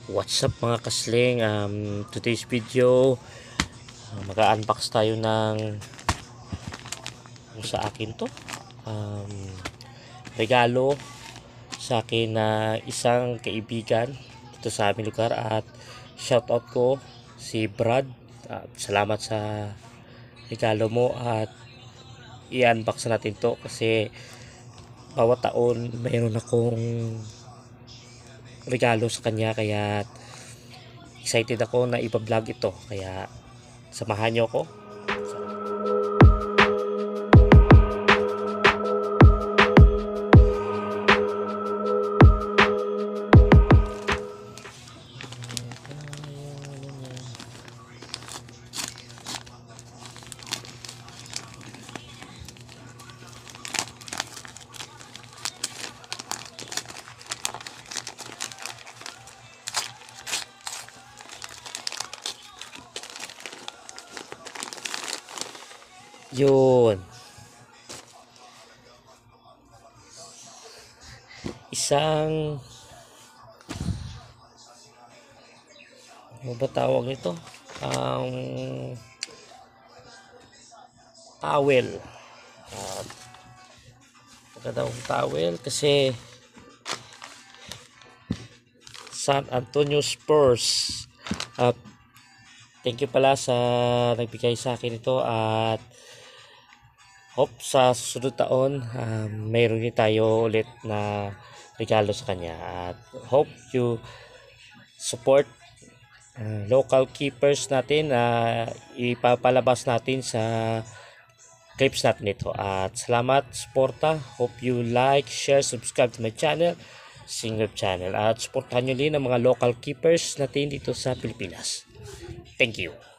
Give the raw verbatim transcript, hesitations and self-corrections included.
What's up mga kasling, um, today's video uh, mag-unbox tayo ng ano sa akin to um, regalo sa akin na isang kaibigan dito sa aming lugar, at shoutout ko si Brad. Uh, salamat sa regalo mo, at i-unbox natin to kasi bawat taon mayroon akong regalo sa kanya, kaya excited ako na ipa-vlog ito, kaya samahan nyo ako. Yun, isang ano ba tawag ito, um, towel. uh, magandang towel kasi San Antonio Spurs. uh, thank you pala sa nagbigay sa akin ito, at hope sa susunod taon um, mayroon din tayo ulit na regalo sa kanya, at hope you support uh, local keepers natin. Uh, ipapalabas natin sa clips natin ito, at salamat suporta. Hope you like, share, subscribe to my channel, Singlove channel, at supportahan nyo din ang mga local keepers natin dito sa Pilipinas. Thank you.